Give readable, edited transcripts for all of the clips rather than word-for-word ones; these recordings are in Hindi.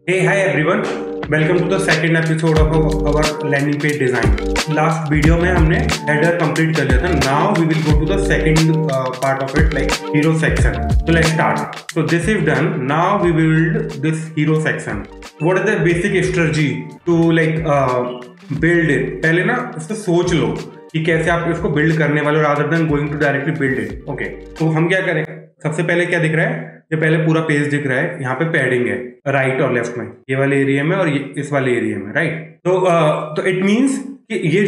Hey, hi everyone. Welcome to the second episode of our landing page design. Last video में हमने header complete कर लिया था. Now we will go to the second part of it, like hero section. So let's start. So this is done. Now we will build this hero section. What is the basic strategy to build it? पहले ना इसको सोच लो कि कैसे आप इसको बिल्ड करने वाले हो rather than going to directly build it. Okay. तो हम क्या करें? सबसे पहले क्या दिख रहा है? ये पहले पूरा पेज दिख रहा है, यहाँ पे पैडिंग है राइट और लेफ्ट में, ये वाले एरिया में और ये इस वाले एरिया में, राइट। तो इट मींस कि ये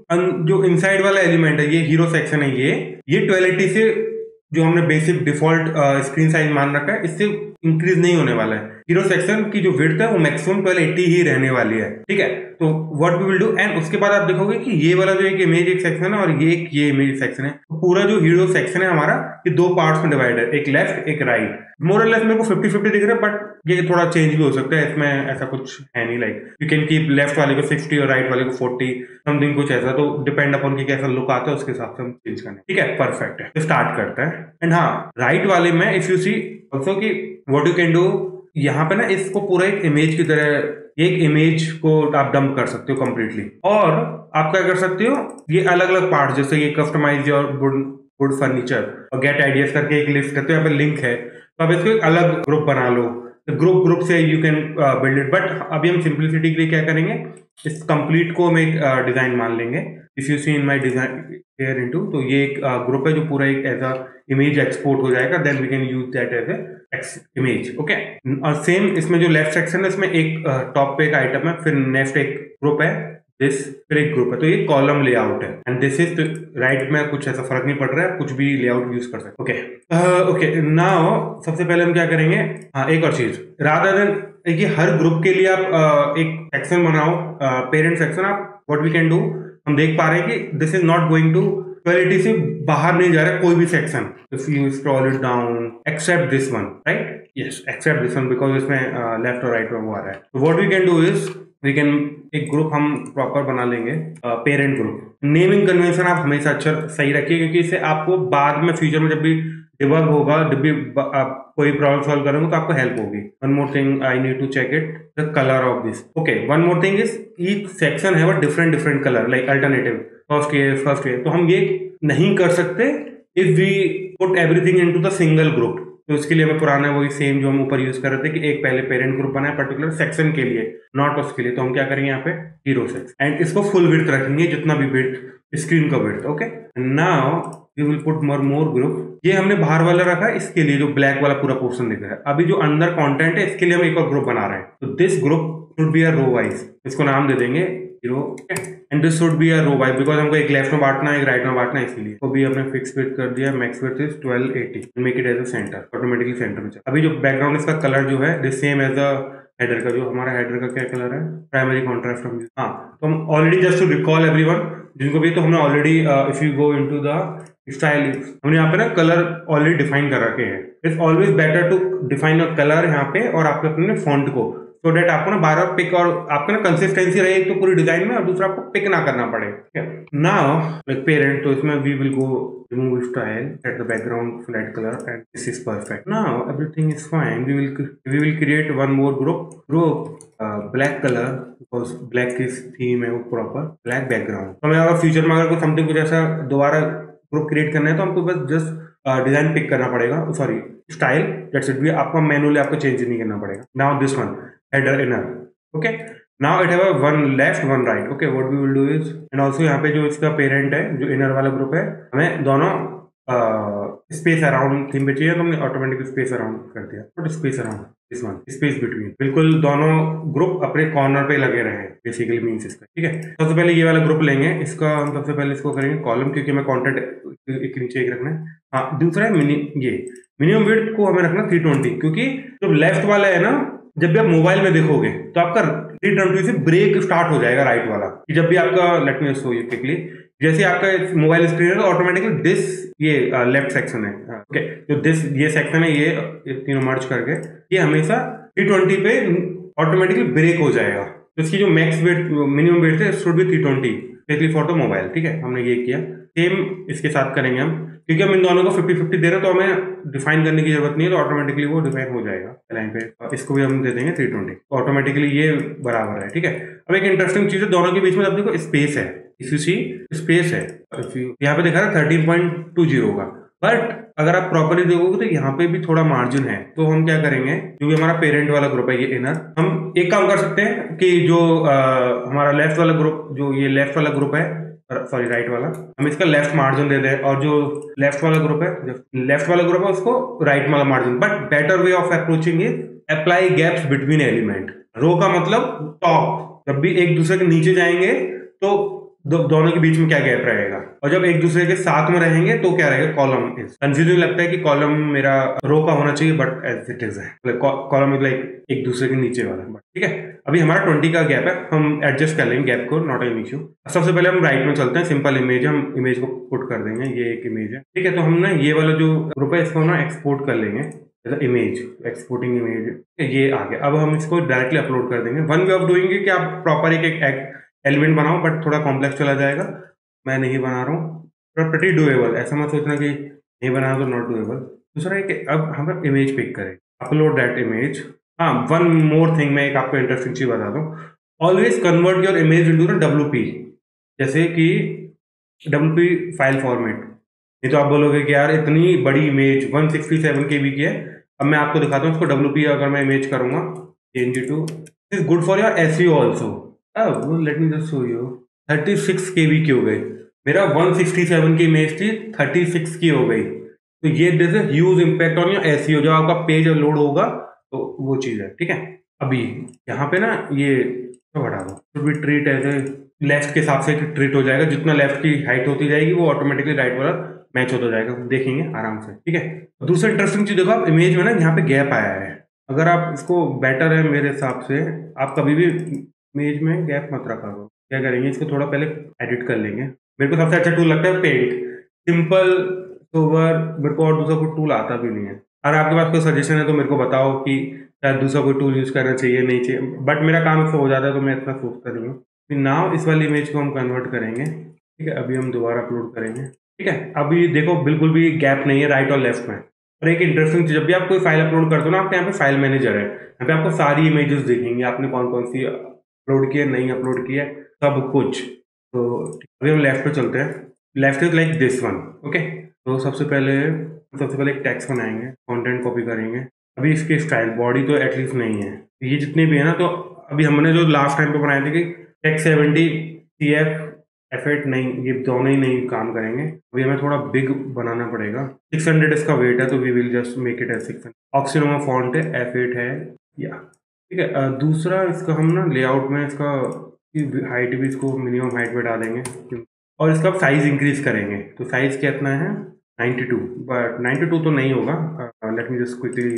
जो इनसाइड वाला एलिमेंट है, ये हीरो सेक्शन है, ये 1280 से जो हमने बेसिक डिफॉल्ट स्क्रीन साइज मान रखा है, इससे इंक्रीज नहीं होने वाला है। हीरो सेक्शन की जो विड्थ है वो मैक्सिमम 1280 ही रहने वाली है, ठीक है। तो what we will do, and उसके बाद आप देखोगे कि ये वाला जो एक इमेज एक सेक्शन है और ये इमेज सेक्शन है, तो पूरा जो हीरो सेक्शन है हमारा ये दो पार्ट्स में डिवाइड है, एक लेफ्ट एक राइट। मोर और लेस मेरे को 50-50 दिख रहा है, बट ये थोड़ा चेंज भी हो सकता है, इसमें ऐसा कुछ है नहीं। Like you can keep left वाले को 60 और राइट वाले को 40 समथिंग, कुछ ऐसा। तो डिपेंड अपॉन कि कैसा लुक आता है उसके हिसाब से हम चेंज करना है, ठीक है। परफेक्ट है, स्टार्ट करता है। एंड हाँ, राइट वाले में इफ यू सी ऑल्सो कि व्हाट यू कैन डू, यहाँ पे ना इसको पूरा एक इमेज की तरह एक इमेज को आप डंप कर सकते हो कंप्लीटली, और आप क्या कर सकते हो, ये अलग अलग पार्ट, जैसे ये कस्टमाइज योर वुड फर्नीचर और गेट आइडियाज करके एक लिस्ट करते हो, यहाँ पे लिंक है, तो आप इसको एक अलग ग्रुप बना लो, ग्रुप से you can build it. But अभी हम सिंप्लिसिटी के लिए क्या करेंगे, इस कंप्लीट को हम एक डिजाइन मान लेंगे। If you see in my design here into, तो ये एक ग्रुप है जो पूरा एक एज अ इमेज एक्सपोर्ट हो जाएगा, then we can use that as a image, okay. और सेम इसमें जो लेफ्ट सेक्शन है, इसमें एक टॉप पे एक आइटम है, फिर नेक्स्ट एक ग्रुप है, दिस फिर एक ग्रुप है, तो ये कॉलम लेआउट है। एंड दिस इज राइट में कुछ ऐसा फर्क नहीं पड़ रहा है, कुछ भी लेआउट यूज कर सकते, ओके। नाउ सबसे पहले हम क्या करेंगे, हाँ एक और चीज, रादर देन ये हर ग्रुप के लिए आप एक सेक्शन बनाओ, पेरेंट सेक्शन। आप व्हाट वी कैन डू, हम देख पा रहे हैं कि this is not going to 1280 से बाहर नहीं जा रहा है कोई भी सेक्शन। If you scroll it down, except this one, right, yes except this one, because इसमें लेफ्ट और राइट में वो आ रहा है। तो what we can do is, we can एक ग्रुप हम प्रॉपर बना लेंगे, पेरेंट ग्रुप। नेमिंग कन्वेंशन आप हमेशा अच्छा सही रखिए, क्योंकि इससे आपको बाद में फ्यूचर में जब भी डिबग होगा, जब भी आप कोई प्रॉब्लम सॉल्व करोगे तो आपको हेल्प होगी। One more thing, I need to check it, the colour of this, okay. One more thing is, each section है वो different colour, like alternative first year. तो हम ये नहीं कर सकते if we put everything into the single group. तो उसके लिए हमें पुराना वही सेम जो हम ऊपर यूज कर रहे थे कि एक पहले पेरेंट ग्रुप बनाए पर्टिकुलर सेक्शन के लिए, नॉट उसके लिए। तो हम क्या करेंगे यहाँ पे हीरो सेक्शन, एंड इसको फुल विड्थ रखेंगे, जितना भी विड्थ स्क्रीन का width, okay. Now we will put more group. ये हमने बाहर वाला रखा है, इसके लिए जो ब्लैक वाला पूरा पोर्शन दिख रहा है। अभी जो अंदर कंटेंट है, इसके लिए हम एक और ग्रुप बना रहे हैं, तो this group should be a row wise, इसको नाम दे देंगे hero, and this should be a row wise, because हमको एक लेफ्ट में बांटना है एक राइट में बांटना है, इसलिए तो भी हमने फिक्स विड्थ कर दिया, max width is 1280, make it as a centre, automatically centre में। अभी जो बैकग्राउंड इसका कलर जो है this same as the header का, जो हमारा हेडर का क्या कलर है, प्राइमरी कॉन्ट्रास्ट हम, हाँ। तो हम already, just to recall everyone जिनको भी, तो हमने already if you go into the style, हमने यहाँ पे ना कलर ऑलरेडी डिफाइन कर रखे हैं। It's always better to define a colour यहाँ पे, और आपके अपने फॉन्ट को, सो डेट आपको ना बार बार पिक, और आपका ना कंसिस्टेंसी रहे एक तो पूरी डिजाइन में, और दूसरा आपको पिक ना करना पड़े, ठीक है। नाउ लाइक पेरेंट, तो इसमें we will go remove style, set the background flat color, and this is perfect. Now everything is fine. We will create one more group black color, because black is theme है वो proper black background। तो हमें अगर फ्यूचर में अगर कुछ समथिंग कुछ ऐसा दोबारा ग्रुप क्रिएट करना है, तो हमको बस जस्ट डिजाइन पिक करना पड़ेगा, सॉरी स्टाइल, दैट्स इट। भी आपको मैनुअली आपको चेंज नहीं करना पड़ेगा। Now this one header inner, okay. Now it have a one left one right, okay। What we will do is, and also यहाँ पे जो इसका पेरेंट है, जो इनर वाला ग्रुप है, हमें दोनों स्पेस अराउंड थीम पे चाहिए, तो हमने ऑटोमेटिक स्पेस अराउंड कर दिया, but space around this one, space between, बिल्कुल दोनों ग्रुप अपने कॉर्नर पे लगे रहे, बेसिकली मीन्स इसका, ठीक है। सबसे पहले ये वाला ग्रुप लेंगे, इसका हम सबसे पहले इसको करेंगे कॉलम, क्योंकि हमें कॉन्टेंट एक नीचे एक रखना है। हाँ, दूसरा है मिनिमम विड्थ को हमें रखना 320, क्योंकि जो लेफ्ट वाला है ना, जब भी आप मोबाइल में देखोगे तो आपका 320 से ब्रेक स्टार्ट हो जाएगा राइट वाला, कि जब भी आपका, let me show you quickly, जैसे आपका मोबाइल स्क्रीन है तो ऑटोमेटिकली दिस ये लेफ्ट सेक्शन है, ओके। तो दिस ये सेक्शन है, ये तीनों मर्ज करके ये हमेशा 320 पे ऑटोमेटिकली ब्रेक हो जाएगा। तो इसकी जो मैक्स वेट मिनिमम वेट है should be 320 specially for the mobile, ठीक है। हमने ये किया, सेम इसके साथ करेंगे हम, क्योंकि हम इन दोनों को 50-50 दे रहे हैं तो हमें डिफाइन करने की जरूरत नहीं है, तो ऑटोमेटिकली वो डिफाइन हो जाएगा लाइन पे। इसको भी हम दे देंगे 320, तो ऑटोमेटिकली ये बराबर है, ठीक है। अब एक इंटरेस्टिंग चीज है, दोनों के बीच में अब देखो स्पेस है, स्पेस है, यहाँ पे देखा ना 13.20 होगा, बट अगर आप प्रॉपरली देखोगे तो यहाँ पे भी थोड़ा मार्जिन है। तो हम क्या करेंगे, जो भी हमारा पेरेंट वाला ग्रुप है ये इनर, हम एक काम कर सकते हैं कि जो हमारा लेफ्ट वाला ग्रुप, जो ये लेफ्ट वाला ग्रुप है, सॉरी राइट वाला, हम इसका लेफ्ट मार्जिन दे दें, और जो लेफ्ट वाला ग्रुप है उसको राइट वाला margin. But better way of approaching is apply gaps between element. Row का मतलब टॉप, जब भी एक दूसरे के नीचे जाएंगे तो दोनों के बीच में क्या गैप रहेगा, और जब एक दूसरे के साथ में रहेंगे तो क्या रहेगा, कॉलम। कंफ्यूजिंग लगता है कि कॉलम मेरा रो का होना चाहिए, बट एज इट इज है, कॉलम इज लाइक एक दूसरे के नीचे वाला, ठीक है। अभी हमारा 20 का गैप है, हम एडजस्ट कर लेंगे गैप को, नॉट एन इश्यू। सबसे पहले हम राइट में चलते हैं, सिंपल इमेज, हम इमेज को पुट कर देंगे, ये एक इमेज है, ठीक है। तो हम ना ये वाला जो ग्रुप है इसको ना एक्सपोर्ट कर लेंगे, इमेज, एक्सपोर्टिंग इमेज, ये आ गया। अब हम इसको डायरेक्टली अपलोड कर देंगे। वन वे ऑफ डूइंग कि आप प्रॉपर एक एलिमेंट बनाओ, बट थोड़ा कॉम्प्लेक्स चला जाएगा, मैं नहीं बना रहा हूँ, प्रीटी डूएबल, ऐसा मत सोचना कि नहीं बनाना तो नॉट डूएबल। दूसरा है कि अब हम इमेज पिक करें, अपलोड दैट इमेज। हाँ, वन मोर थिंग, मैं एक आपको इंटरेस्टिंग चीज बता दूं, always convert your image into the WP, जैसे कि WP फाइल फॉर्मेट। नहीं तो आप बोलोगे कि यार इतनी बड़ी इमेज 167 KB की है। अब मैं आपको दिखाता हूँ इसको, WP अगर मैं इमेज करूंगा, change to is good for your SEO also। अब let me just show you, 36 KB की हो गई, मेरा 167 की इमेज थी 36 की हो गई। तो ये this is huge impact on your SEO, जब आपका पेज लोड होगा तो वो चीज है, ठीक है। अभी यहाँ पे ना ये तो बढ़ा दो, तो भी ट्रीट ऐसे लेफ्ट के हिसाब से ट्रीट हो जाएगा, जितना लेफ्ट की हाइट होती जाएगी वो ऑटोमेटिकली राइट वाला मैच होता जाएगा, देखेंगे आराम से, ठीक है। दूसरा इंटरेस्टिंग चीज देखो, आप इमेज में ना यहाँ पे गैप आया है, अगर आप इसको बेटर है मेरे हिसाब से, आप कभी भी इमेज में गैप मत रखा करो। क्या करेंगे, इसको थोड़ा पहले एडिट कर लेंगे। मेरे को सबसे अच्छा टूल लगता है पेंट, सिंपल सोवर, मेरे को और दूसरा कोई टूल आता भी नहीं है। अगर आपके पास कोई सजेशन है तो मेरे को बताओ कि शायद दूसरा कोई टूल यूज करना चाहिए नहीं चाहिए, बट मेरा काम इससे हो जाता है तो मैं इतना सोचता नहीं हूँ। फिर नाउ इस वाली इमेज को हम कन्वर्ट करेंगे, ठीक है। अभी हम दोबारा अपलोड करेंगे, ठीक है। अभी देखो बिल्कुल भी गैप नहीं है राइट और लेफ्ट में। और एक इंटरेस्टिंग चीज, जब भी आप कोई फाइल अपलोड करते हो ना, आपके यहाँ पे फाइल मैनेजर है, यहाँ पे आपको सारी इमेजेस दिखेंगी, आपने कौन कौन सी अपलोड की है, नहीं अपलोड की है, सब कुछ। तो अभी हम लेफ्ट पे चलते हैं, left is like this one, okay. तो सबसे पहले एक टेक्स्ट बनाएंगे, कंटेंट कॉपी करेंगे। अभी इसके स्टाइल बॉडी तो एटलीस्ट नहीं है, ये जितने भी है ना, तो अभी हमने जो लास्ट टाइम पे बनाए थे कि टेक्स्ट 70 CF F8 नहीं, ये दोनों ही नहीं काम करेंगे। अभी हमें थोड़ा बिग बनाना पड़ेगा, 600 इसका वेट है, तो we will just make it as 600। ऑक्सीनोमा फॉन्ट है, F8 है, या ठीक है। दूसरा इसका हम ना लेआउट में इसका हाइट भी इसको मिनिमम हाइट पे डालेंगे, और इसका साइज इंक्रीज करेंगे। तो साइज कितना है 92, बट 92 तो नहीं होगा, let me just quickly,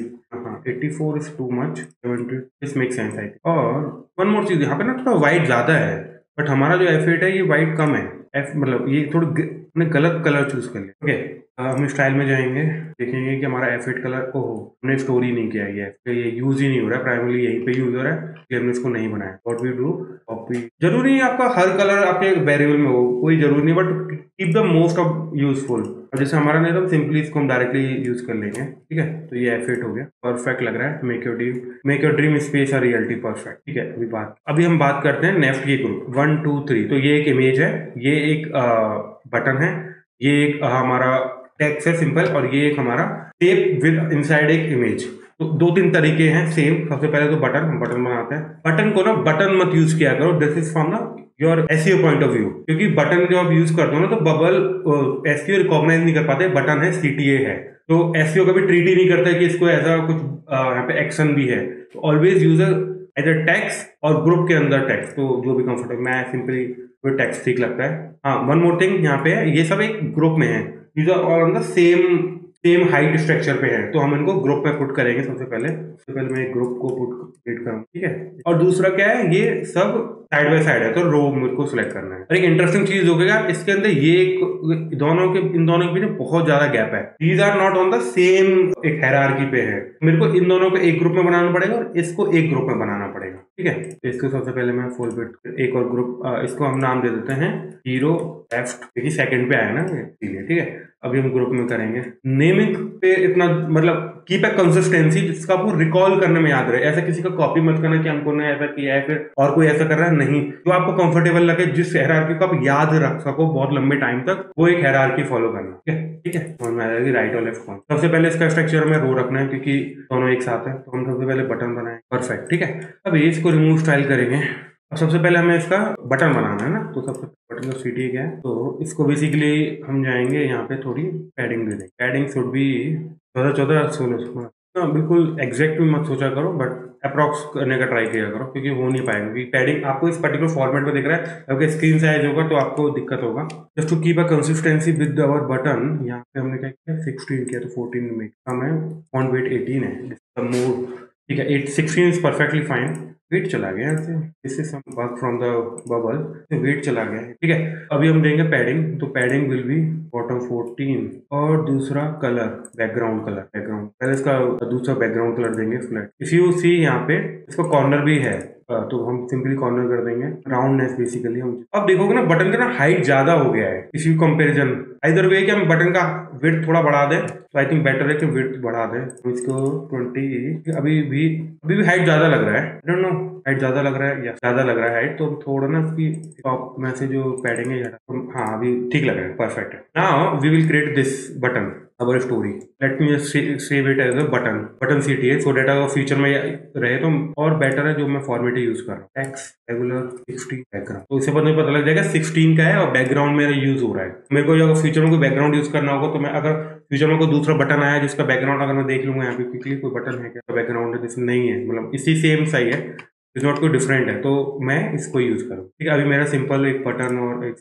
84 is too much, 70 this make sense I. और वन मोर चीज, यहाँ पे ना थोड़ा वाइट ज्यादा है, बट हमारा जो F8 है ये वाइट कम है, मतलब ये थोड़ा हमने गलत कलर चूज कर लिया, ओके। हम स्टाइल में जाएंगे, देखेंगे कि हमारा F8 कलर, ओहो हमने स्टोरी नहीं किया है, ये यूज ही नहीं हो रहा है, प्राइमरली यहीं पे यूज हो रहा है, इसलिए हमने इसको नहीं बनाया। व्हाट वी डू, कॉपी, जरूरी नहीं आपका हर कलर आपके वेरिएबल में हो, कोई जरूरी नहीं, but keep the most of useful. अब जैसे हमारा नहीं, तो सिंपली इसको हम डायरेक्टली यूज कर लेंगे, ठीक है। तो ये F8 हो गया, परफेक्ट लग रहा है। मेक योर ड्रीम स्पेस और रियलिटी परफेक्ट, ठीक है। अभी हम बात करते हैं नेक्स्ट के ग्रुप 1 2 3। तो ये एक इमेज है, ये एक बटन है, ये एक हमारा टेक्स्ट है सिंपल, और ये एक हमारा टेप विद इनसाइड एक इमेज। तो 2-3 तरीके हैं सेम। सबसे पहले तो बटन बनाते हैं। बटन को ना बटन मत यूज किया करो, दिस इज फ्रॉम ना your SEO point of view, क्योंकि बटन जब आप यूज करते हो ना तो बबल SEO रिकॉग्नाइज नहीं कर पाते, बटन है CTA है, तो SEO कभी ट्रीट ही नहीं करता कि इसको ऐसा कुछ यहाँ पे एक्शन भी है। तो always use as a text और ग्रुप के अंदर टेक्स्ट, तो जो भी कंफर्टेबल, मैं सिंपली टेक्स्ट ठीक लगता है। हाँ, वन मोर थिंग, यहाँ पे ये सब एक ग्रुप में है, these are all on the same height structure पे है, तो हम इनको ग्रुप में पुट करेंगे। सबसे पहले मैं एक ग्रुप को क्रिएट करूँ, ठीक है। और दूसरा क्या है, ये सब साइड बाय साइड है, तो रो मेरे को सिलेक्ट करना है। और एक इंटरेस्टिंग चीज हो गया, इसके अंदर ये इन दोनों के बीच बहुत ज्यादा गैप है, these are not on the same एक हायरार्की पे है। मेरे को इन दोनों को एक ग्रुप में बनाना पड़ेगा और इसको एक ग्रुप में बनाना पड़ेगा, ठीक है। तो इसको सबसे पहले मैं फुल बिट एक और ग्रुप इसको हम नाम दे देते हैं हीरो लेफ्ट, क्योंकि सेकंड पे आया ना इसीलिए। ठीक है, अभी हम ग्रुप में करेंगे। नेमिंग पे इतना मतलब कीप अ कंसिस्टेंसी जिसका आपको रिकॉल करने में याद रहे। ऐसा किसी का कॉपी मत करना कि हमको ने ऐसा किया है फिर और कोई ऐसा कर रहा है, नहीं। जो आपको कंफर्टेबल लगे, जिस हायरार्की को आप याद रख सको बहुत लंबे टाइम तक, वो एक हायरार्की फॉलो करना। ठीक है, समझ में आ जाएगी राइट और लेफ्ट कौन। सबसे पहले इसका स्ट्रक्चर में रो रखना है क्योंकि दोनों एक साथ है, तो हम सबसे पहले बटन बनाए। परफेक्ट, ठीक है। अब इसको रिमूव स्टाइल करेंगे। अब सबसे पहले हमें इसका बटन बनाना है ना, तो सबसे बटन का सीटी क्या है, तो इसको बेसिकली हम जाएंगे यहाँ पे थोड़ी पैडिंग दे देंगे। Padding should be 14-14-16। हाँ, बिल्कुल एग्जैक्ट भी मत सोचा करो, बट अप्रॉक्स करने का ट्राई किया करो, क्योंकि हो नहीं पाएगा। क्योंकि पैडिंग आपको इस पर्टिकुलर फॉर्मेट में दिख रहा है, अगर स्क्रीन साइज होगा तो आपको दिक्कत होगा। Just to keep a consistency with our button, यहाँ पे हमने क्या किया 16 किया, तो 14 में हमें फॉन्ट वेट 18 है मोर। ठीक है, 16 इज परफेक्टली फाइन। वेट चला गया ऐसे, this is some bug from the bubble, wait चला गया है। ठीक है, अभी हम देंगे पैडिंग, तो पैडिंग विल बी बॉटम 14 और दूसरा कलर बैकग्राउंड कलर, बैकग्राउंड पहले इसका दूसरा बैकग्राउंड कलर देंगे फ्लैट। इफ यू सी यहाँ पे इसका कॉर्नर भी है, तो हम सिंपली कॉर्नर कर देंगे। राउंडनेस बेसिकली हम अब देखोगे ना बटन का ना हाइट ज्यादा हो गया है इस कंपेरिजन। इधर वे कि हम बटन का विड्थ थोड़ा बढ़ा दें, तो आई थिंक बेटर है कि विड्थ बढ़ा दें। तो इसको 20 अभी भी हाइट ज्यादा लग रहा है, आई डोंट नो हाइट ज्यादा लग रहा है या ज्यादा लग रहा है हाइट, तो थोड़ा ना इसकी टॉप में से जो पैडिंग है हाँ अभी ठीक लग रहा है, परफेक्ट है। Now we will create this button our story. Let me save it as a button CTA, so data future में रहे तो और बेटर है। जो मैं फॉर्मेट यूज कर रहा हूँ टेक्स्ट रेगुलर 16 बैकग्राउंड, तो इससे पता लग जाएगा 16 का है और बैकग्राउंड मेरा यूज हो रहा है। मेरे को अगर फ्यूचर में कोई बैकग्राउंड यूज करना होगा, तो मैं अगर फ्यूचर में कोई दूसरा बटन आया जिसका बैकग्राउंड अगर मैं देख लूंगा यहाँ पे क्विकली कोई बटन है क्या बैकग्राउंड है जिसमें नहीं है, मतलब इसी सेम सही है, इज नॉट कोई डिफरेंट है, तो मैं इसको यूज करूँ। ठीक है, अभी मेरा सिंपल एक बटन और एक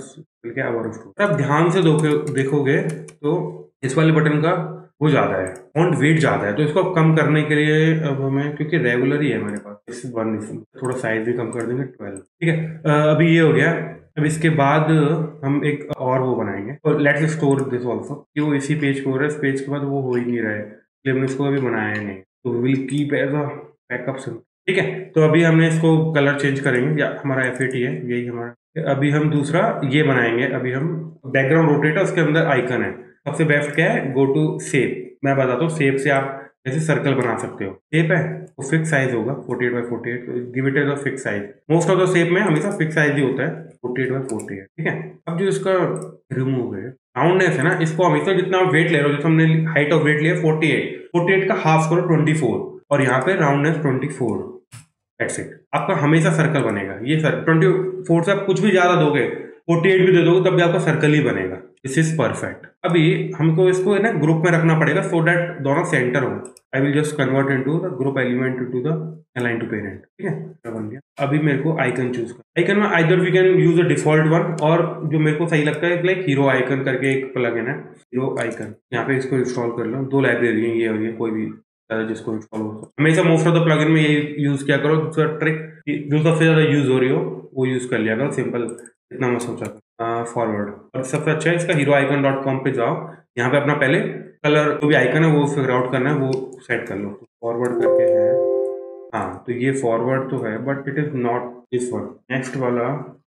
आउटर। अब ध्यान से देखोगे तो इस वाले बटन का वो ज्यादा है, फॉन्ट वेट ज्यादा है, तो इसको कम करने के लिए अब हमें, क्योंकि रेगुलर ही है मेरे पास, इस वन थोड़ा साइज भी कम कर देंगे 12। ठीक है, अभी ये हो गया। अब इसके बाद हम एक और वो बनाएंगे, और लेट्स स्टोर दिस ऑल्सो, कि वो इसी पेज पे हो रहा है, इस पेज के बाद वो हो ही नहीं रहा है, इसलिए हमने इसको अभी बनाया नहीं, तो will keep as a backup. ठीक है, तो अभी हमने इसको कलर चेंज करेंगे, या हमारा FAT है यही हमारा। अभी हम दूसरा ये बनाएंगे, अभी हम बैकग्राउंड रोटेटर, उसके अंदर आइकन है, सबसे बेस्ट क्या है, गो टू शेप। मैं बताता हूँ, शेप से आप जैसे सर्कल बना सकते हो। शेप है वो फिक्स साइज होगा 48x48, give it as a fix size. Most of the shape में हमेशा फिक्स साइज ही होता है 48x48। ठीक है, अब जो इसका रिमूव है राउंडनेस है ना, इसको हमेशा जितना वेट ले रहे हो, जैसे हमने हाइट ऑफ वेट लिया 48 का हाफ करो 24, और यहाँ पे राउंडनेस 24। दैट्स इट, आपका हमेशा सर्कल बनेगा। ये सर 24 से आप कुछ भी ज्यादा दोगे, 48 भी दे दोगे, तब भी आपका सर्कल ही बनेगा। This is perfect. अभी हमको इसको है ना ग्रुप में रखना पड़ेगा, सो दैट दोनों सेंटर हो। I will just convert into the group element into the align to parent. ठीक है, बन गया। अभी मेरे को आइकन चूज कर, आइकन में either we can use a default one, और जो मेरे को सही लगता है लाइक हीरो आइकन करके एक प्लगइन है, हीरो आइकन। यहाँ पे इसको इंस्टॉल कर लो, 2 लाइब्रेरी है, ये और ये, कोई भी जिसको इंस्टॉल हो। हमेशा मोस्ट ऑफ द प्लगइन में यही यूज किया करो। दूसरा ट्रिक जो सबसे ज्यादा यूज हो रही हो वो यूज कर लिया करो, सिंपल, इतना मैं सोचा फॉरवर्ड। और सबसे अच्छा है इसका heroicon.com पे जाओ, यहाँ पे अपना पहले कलर जो भी आइकन है वो फिगर आउट करना है, वो सेट कर लो। फॉरवर्ड करके है, हाँ तो ये फॉरवर्ड तो है, but it is not this one. Next वाला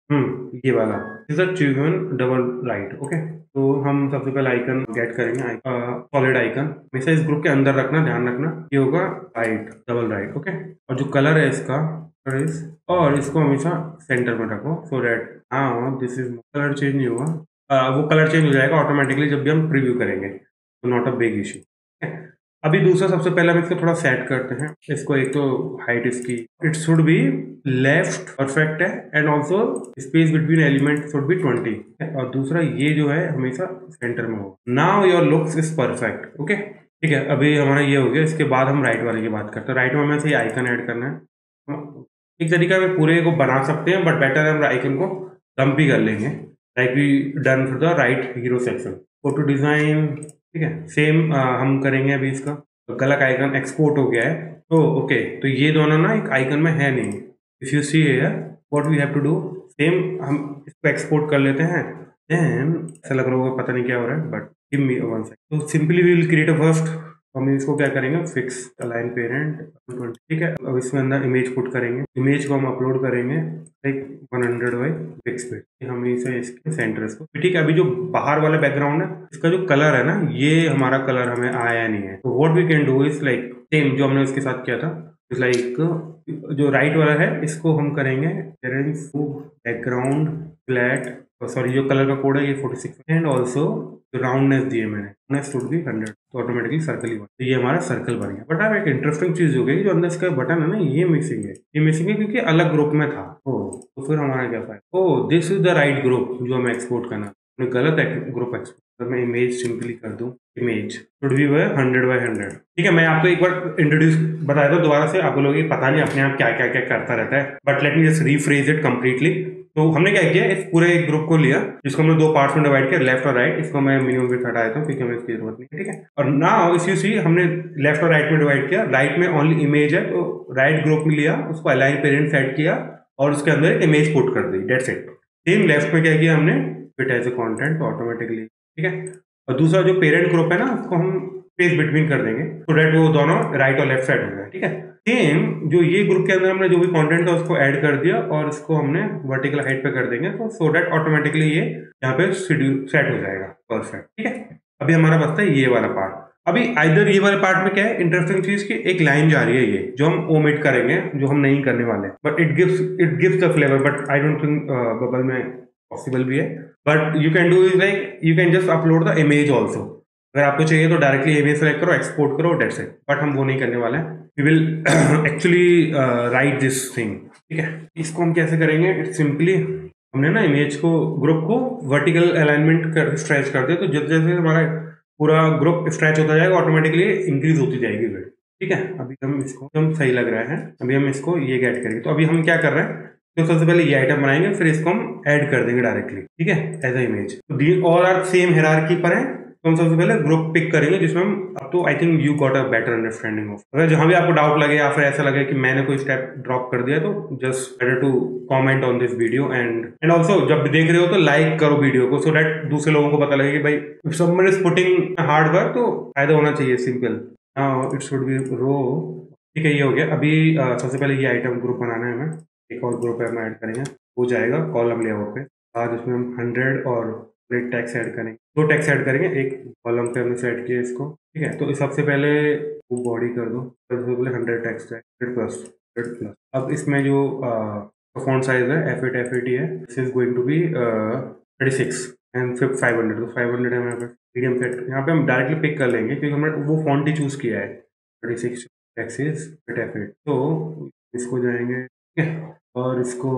ये वाला is a double right. Okay, तो हम सबसे पहले आइकन गेट करेंगे, सॉलिड आइकन हमेशा इस ग्रुप के अंदर रखना, ध्यान रखना, ये होगा राइट, डबल राइट। ओके, और जो कलर है इसका, और इसको हमेशा सेंटर में रखो, सो दैट हाँ दिस इज कलर चेंज नहीं हुआ, वो कलर चेंज हो जाएगा ऑटोमेटिकली जब भी हम प्रीव्यू करेंगे, तो नॉट अ बिग इशू। अभी दूसरा सबसे पहले हम इसको थोड़ा सेट करते हैं। इसको एक तो हाइट इसकी it should be left perfect है, and also space between element should be 20, और दूसरा ये जो है हमेशा सेंटर में हो। Now your looks is perfect. Okay, ठीक है, अभी हमारा ये हो गया। इसके बाद हम राइट वाले की बात करते हैं। राइट में हमें से आइकन ऐड करना है। एक तरीका में पूरे को बना सकते हैं, बट बेटर है हम आइकन को डंप भी कर लेंगे, like we done for the right hero section. Photo design, ठीक है, सेम हम करेंगे। अभी इसका गलत आइकन एक्सपोर्ट हो गया है, तो ओके, तो ये दोनों ना एक आइकन में है नहीं। If you see here what we have to do, same हम इसको एक्सपोर्ट कर लेते हैं। देन ऐसा लग रहा होगा पता नहीं क्या हो रहा है, but give me one second. तो simply we will create a first हम इसको क्या करेंगे, फिक्स अलाइन पेरेंट, ठीक है। अब इसमें अंदर इमेज पुट करेंगे, इमेज को हम अपलोड करेंगे लाइक 100 बाई पिक्सल, हम इसे इसके सेंटर को, ठीक है। अभी जो बाहर वाला बैकग्राउंड है इसका जो कलर है ना, ये हमारा कलर हमें आया नहीं है, तो what we can do is like same जो हमने उसके साथ किया था, लाइक जो राइट वाला है इसको हम करेंगे बैकग्राउंड फ्लैट, सॉरी जो कलर का कोड है ये 46 एंड ऑल्सो जो राउंडनेस दिए मैंने शुड बी 100, तो ऑटोमेटिकली सर्कल ही बन, तो ये हमारा सर्कल बन गया। बट अब एक इंटरेस्टिंग चीज हो गई, जो अंदर इसका बटन है ना ये मिसिंग है, क्योंकि अलग ग्रुप में था। तो फिर हमारा क्या फायदा, this is the right group जो हमें एक्सपोर्ट करना, गलत ग्रुप एक्सपोर्ट, मैं इमेज सिंपली कर दूं, इमेज शुड बी 100 बाई 100, ठीक है। मैं आपको एक बार इंट्रोड्यूस बताया था दोबारा से, आप लोगों को पता नहीं अपने आप क्या क्या क्या करता रहता है, but let me just rephrase it completely. तो हमने क्या किया, इस पूरे ग्रुप को लिया जिसको हमने 2 पार्ट्स में डिवाइड किया, लेफ्ट और राइट, इसको मैं मिनिमम विड्थ हटा देता हूं क्योंकि हमें इसकी जरूरत नहीं है, ठीक है। और नाउ इस यू सी हमने लेफ्ट और राइट में डिवाइड किया, राइट में ओनली इमेज है तो राइट ग्रुप में लिया, उसको अलाइन पेरेंट सेट किया और उसके अंदर एक इमेज पुट कर दी, डेट्स इट। सेम लेफ्ट में क्या किया हमने, फिट एज ए कंटेंट, तो ऑटोमेटिकली, ठीक है। और दूसरा जो पेरेंट ग्रुप है ना उसको हम स्पेस बिटवीन कर देंगे, तो डेट वो दोनों राइट और लेफ्ट साइड हो गया, ठीक है। सेम जो ये ग्रुप के अंदर हमने जो भी कंटेंट था उसको ऐड कर दिया और इसको हमने वर्टिकल हाइट पे कर देंगे, तो सो डेट ऑटोमेटिकली ये यहाँ पे शेड्यूल सेट हो जाएगा, परफेक्ट, ठीक है। अभी हमारा बचता है ये वाला पार्ट। अभी आइदर ये वाले पार्ट में क्या है इंटरेस्टिंग चीज की, एक लाइन जा रही है ये जो हम ओमिट करेंगे, जो हम नहीं करने वाले, but it gives the flavour, but I don't think bubble में पॉसिबल भी है, but you can do is like you can just upload the image also, अगर आपको चाहिए तो डायरेक्टली इमेज सेलेक्ट करो, एक्सपोर्ट करो, डेट्स इट, बट हम वो नहीं करने वाले हैं, we will actually write this thing, ठीक है। इसको हम कैसे करेंगे, इट्स सिंपली हमने ना इमेज को, ग्रुप को वर्टिकल अलाइनमेंट स्ट्रेच कर दे, तो जैसे जैसे हमारा पूरा ग्रुप स्ट्रेच होता जाएगा ऑटोमेटिकली इंक्रीज होती जाएगी विड्थ, ठीक है। अभी हम इसको एकदम सही लग रहा है, अभी हम इसको ये गेट करेंगे, तो अभी हम क्या कर रहे हैं, तो सबसे पहले ये आइटम बनाएंगे, फिर इसको हम ऐड कर देंगे डायरेक्टली, ठीक है, एज अ इमेज। तो ऑल आर सेम हायरार्की पर है, तो हम सबसे पहले ग्रुप पिक करेंगे जिसमें हम, अब तो I think you got a better understanding of, अगर जहां भी आपको डाउट लगे या फिर ऐसा लगे कि मैंने कोई स्टेप ड्रॉप कर दिया, तो just better to comment on this video and also जब देख रहे हो तो लाइक करो वीडियो को, सो दैट दूसरे लोगों को पता लगे कि भाई if someone is putting hard work तो फायदा होना चाहिए, simple. It should be row, ठीक है, ये हो गया। अभी सबसे पहले ये आइटम ग्रुप बनाना है हमें, एक और ग्रुप है हम ऐड करेंगे, हो जाएगा कॉलम लेआउट पे, बाद उसमें हम 100 और टैक्स ऐड करेंगे, 2 टैक्स ऐड करेंगे, एक कॉलम पे हमने सेट किया इसको, ठीक है। तो सबसे पहले वो बॉडी कर दो, सबसे पहले 100 टैक्स है, 100+। अब इसमें जो फॉन्ट साइज है F8 है, this is going to be 36 and 500, तो 500 है, यहाँ पे मीडियम सेट, यहाँ पे हम डायरेक्टली पिक कर लेंगे क्योंकि हमने वो फॉन्ट ही चूज किया है, 36 टैक्स इज F8, तो इसको जाएंगे, ठीक है, और इसको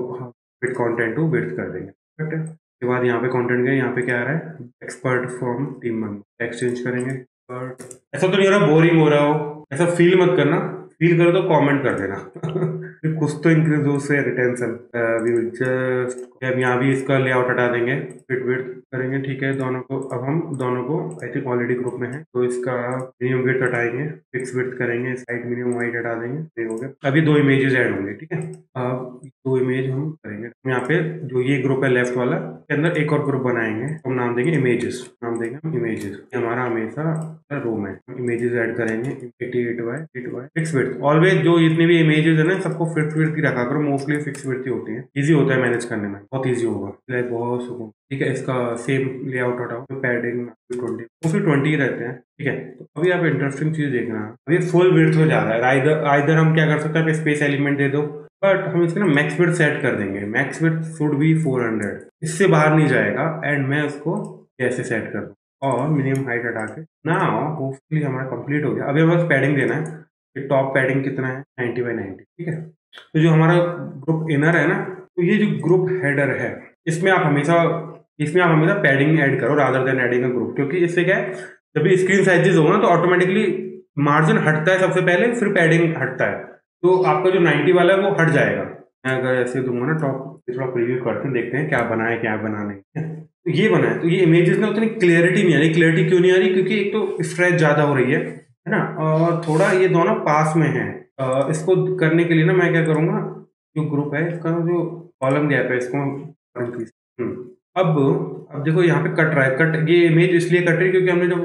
फिट कंटेंट टू विड्थ कर देंगे, ठीक है। के बाद यहाँ पे कंटेंट गए, यहाँ पे क्या आ रहा है, expert from team member, text change करेंगे, बट ऐसा तो नहीं हो रहा बोरिंग हो रहा हो, ऐसा फील मत करना, फील करो तो कमेंट कर देना कुछ तो इंक्रीज हो उससे रिटेंशन, वी विल जस्ट, अब यहाँ भी इसका लेआउट हटा देंगे, फिट विड्थ करेंगे, ठीक है, दोनों को। अब हम दोनों को आई थिंक ऑलरेडी ग्रुप में है, तो इसका मिनिमम विड्थ हटाएंगे, फिक्स विड्थ करेंगे, साइड मिनिमम हाइट हटा देंगे, ये हो गया। अभी 2 इमेजेस ऐड होंगे, ठीक है। अब 2 इमेज हम करेंगे, यहाँ पे जो ये ग्रुप है लेफ्ट वाला के अंदर एक और ग्रुप बनाएंगे, हम नाम देंगे इमेजेस, नाम देंगे हम इमेजेस, हमारा हमेशा रो में इमेजेस ऐड करेंगे, 88/8 फिक्स विड्थ, ऑलवेज जो जितनी भी इमेजेस है ना सबको फिक्स विड्थ की रखा करो, मोस्टली फिक्स विड्थ ही होती है, इजी होता है मैनेज करने में, बहुत इजी होगा, बहुत सुकून, ठीक है। इसका सेम लेआउट हटाओ, पैडिंग 20, वो फिर 20 रहते हैं, ठीक है। तो अभी आप इंटरेस्टिंग चीज देखना, अभी फुल विड्थ में जा रहा है, आइदर हम क्या कर सकते हैं, स्पेस एलिमेंट दे दो, बट हम इसके ना मैक्स विड्थ सेट कर देंगे, मैक्स विड्थ शुड बी 400, इससे बाहर नहीं जाएगा, एंड मैं उसको कैसे सेट कर दूँ, और मिनिमम हाइट हटा के ना, होपफुली हमारा कंप्लीट हो गया। अभी हमें पैडिंग देना है, टॉप पैडिंग कितना है, 90/90, ठीक है। तो जो हमारा ग्रुप इनर है ना, तो ये जो ग्रुप हेडर है इसमें आप हमेशा पैडिंग ऐड करो rather than adding a group, क्योंकि इससे क्या है, जब भी स्क्रीन साइजेस होगा ना तो ऑटोमेटिकली मार्जिन हटता है सबसे पहले, फिर पैडिंग हटता है, तो आपका जो 90 वाला है वो हट जाएगा। मैं अगर ऐसे दूंगा ना टॉप, थोड़ा प्रीव्यू करते हैं, देखते हैं क्या बना है क्या बना नहीं है, तो ये बना है, तो ये इमेजेस में उतनी क्लियरिटी नहीं आ रही, क्लियरिटी क्यों नहीं आ रही, क्योंकि एक तो स्ट्रेच ज्यादा हो रही है ना, और थोड़ा ये दोनों पास में है। इसको करने के लिए ना मैं क्या करूंगा, जो ग्रुप है इसका जो कॉलम गैप है इसको अब देखो यहाँ पे कट रहा है, ये इमेज इसलिए कट रही है क्योंकि हमने जो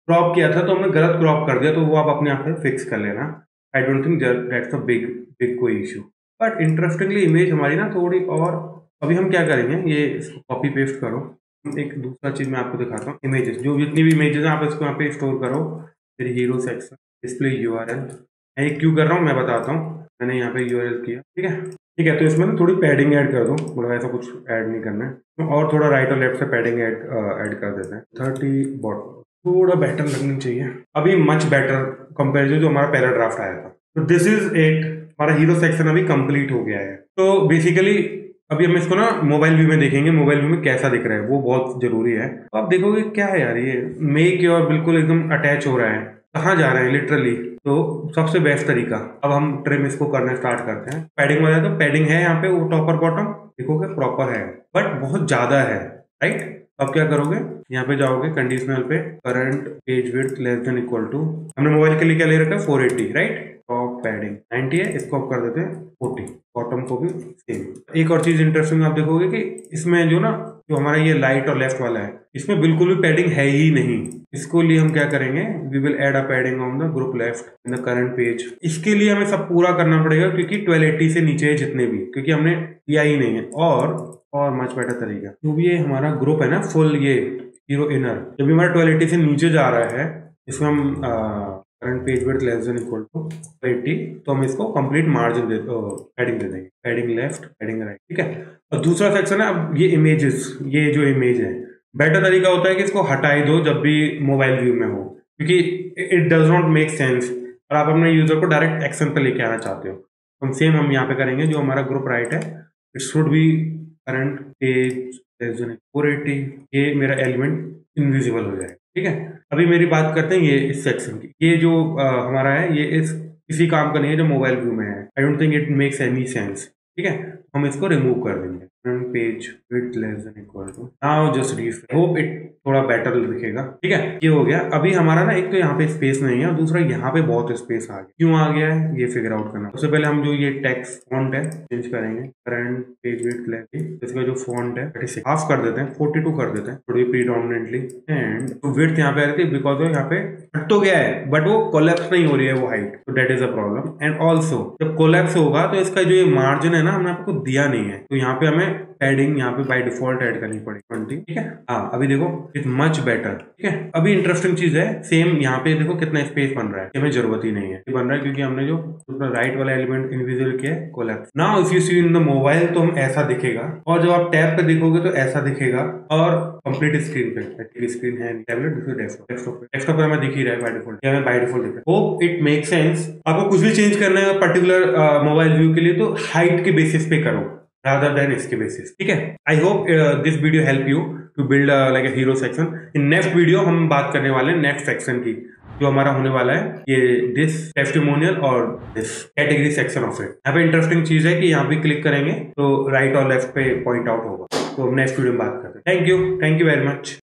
क्रॉप किया था तो हमने गलत क्रॉप कर दिया, तो वो आप अपने आप से फिक्स कर लेना। I don't think that's a big कोई इशू। बट इंटरेस्टिंगली इमेज हमारी ना थोड़ी और, अभी हम क्या करेंगे, ये इसको कॉपी पेस्ट करो। एक दूसरा चीज मैं आपको दिखाता हूँ, इमेजेस, जो जितनी भी इमेजेस हैं आप इसको यहाँ पे स्टोर करो, फिर हीरो सेक्शन, डिस्प्ले यूआरएल। मैं ये क्यों कर रहा हूँ मैं बताता हूँ। मैंने यहाँ पे यूआरएल किया, ठीक है ठीक है। तो इसमें ना थोड़ी पैडिंग ऐड कर दो, मतलब ऐसा कुछ ऐड नहीं करना है, और थोड़ा राइट और लेफ्ट से पैडिंग ऐड कर देते हैं। 30 बॉटम थोड़ा बेटर लगनी चाहिए, अभी मच बेटर कंपेरिजन जो हमारा पहला ड्राफ्ट आया था। तो दिस इज इट, हमारा हीरो सेक्शन अभी कंप्लीट हो गया है। तो बेसिकली अभी हम इसको ना मोबाइल व्यू में देखेंगे, मोबाइल व्यू में कैसा दिख रहा है वो बहुत जरूरी है। तो आप देखोगे क्या है यार, ये मेक और बिल्कुल एकदम अटैच हो रहा है, कहाँ जा रहे हैं लिटरली। तो सबसे बेस्ट तरीका, अब हम ट्रिम इसको करना स्टार्ट करते हैं। पैडिंग वाला तो पैडिंग है यहाँ पे, वो टॉपर बॉटम देखोगे प्रॉपर है, बट बहुत ज्यादा है, राइट। अब क्या करोगे, यहाँ पे जाओगे कंडीशनल पे, current page width less than equal to, हमने मोबाइल के लिए क्या ले रखा है 480, राइट। टॉप पैडिंग 90 है, इसको आप कर देते हैं 40, बॉटम को भी सेम। एक और चीज इंटरेस्टिंग आप देखोगे कि इसमें जो ना, जो हमारा ये लाइट और लेफ्ट वाला है, इसमें बिल्कुल भी पैडिंग है ही नहीं। इसको लिए हम क्या करेंगे, we will add a padding on the group left in the current page. इसके लिए हमें सब पूरा करना पड़ेगा क्योंकि 1280 से नीचे है जितने भी, क्योंकि हमने किया ही नहीं है। और मच बेटर तरीका, जो भी ये हमारा ग्रुप है ना फुल, ये हीरो इनर, जब भी हमारा 1280 से नीचे जा रहा है, इसमें हम current page width less than equal to 80, तो हम इसको कंप्लीट मार्जिन पैडिंग दे देंगे, पैडिंग लेफ्ट पैडिंग राइट, ठीक है। और दूसरा सेक्शन है अब ये इमेजेस, ये जो इमेज है, बेटर तरीका होता है कि इसको हटाई दो जब भी मोबाइल व्यू में हो, क्योंकि it does not make sense और आप अपने यूजर को डायरेक्ट एक्शन पे लेके आना चाहते हो। हम सेम हम यहाँ पे करेंगे, जो हमारा ग्रुप राइट है, it should be current page 480, ये मेरा एलिमेंट इनविजिबल हो जाए, ठीक है। अभी मेरी बात करते हैं ये इस सेक्शन की, ये जो हमारा है, ये इस किसी काम का नहीं है जो मोबाइल व्यू में है। I don't think it makes any sense, ठीक है। हम इसको रिमूव कर देंगे, page width less than equal to, now just refresh, hope it थोड़ा बेटर दिखेगा, ठीक है। ये हो गया। अभी हमारा ना एक तो यहाँ पे स्पेस नहीं है और दूसरा यहाँ पे बहुत स्पेस आ गया। क्यों आ गया है ये फिगर आउट करना। सबसे पहले हम जो ये टेक्स्ट फॉन्ट है चेंज करेंगे, करंट पेज विड्थ लेके इसका जो फॉन्ट है 36 हाफ कर देते हैं, 42 कर देते हैं थोड़ी प्रीडोमिनेंटली, एंड विड्थ यहाँ पे आ रही थी बिकॉज यहाँ पे हट तो गया है बट वो कोलैप्स नहीं हो रही है वो हाइट, तो that is a problem. And also जब कोलैप्स होगा तो इसका जो ये मार्जिन है ना, हमने आपको दिया नहीं है, तो यहाँ पे हमें पैडिंग यहाँ पे बाय डिफॉल्ट ऐड करनी पड़ेगी 20, ठीक है। हाँ अभी देखो इट्स मच बेटर, ठीक है। अभी इंटरेस्टिंग चीज है, सेम यहाँ पे देखो कितना स्पेस बन रहा है, हमें जरूरत ही नहीं है, ये बन रहा है क्योंकि हमने जो राइट वाला एलिमेंट इनविजिबल किया है, collapse. Now if you see in the mobile तो हम ऐसा दिखेगा, और जब आप टैब पे देखोगे तो ऐसा दिखेगा, और कंप्लीट स्क्रीन पे, स्क्रीन है टैबलेट, डेस्कटॉप पे हमें दिख ही रहा है बाय डिफॉल्ट, हमें बाय डिफॉल्ट दिख रहा है। Hope it make sense. आपको कुछ भी चेंज करना है पर्टिकुलर मोबाइल व्यू के लिए तो हाइट के बेसिस पे करो rather than इसके बेसिस, ठीक है। I hope this video help you to build like a hero section. In next video हम बात करने वाले हैं नेक्स्ट सेक्शन की, जो हमारा होने वाला है ये दिस टेस्टिमोनियल और this category section of it. यहाँ पे इंटरेस्टिंग चीज है कि यहाँ पे क्लिक करेंगे तो राइट और लेफ्ट पे पॉइंट आउट होगा, तो हम नेक्स्ट वीडियो में बात करते हैं। Thank you very much.